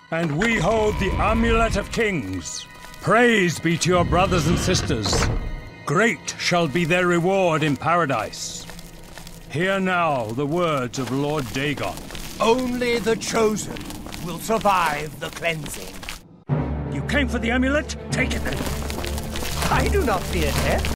And we hold the Amulet of Kings. Praise be to your brothers and sisters. Great shall be their reward in paradise. Hear now the words of Lord Dagon. Only the chosen will survive the cleansing. You came for the amulet? Take it then. I do not fear death.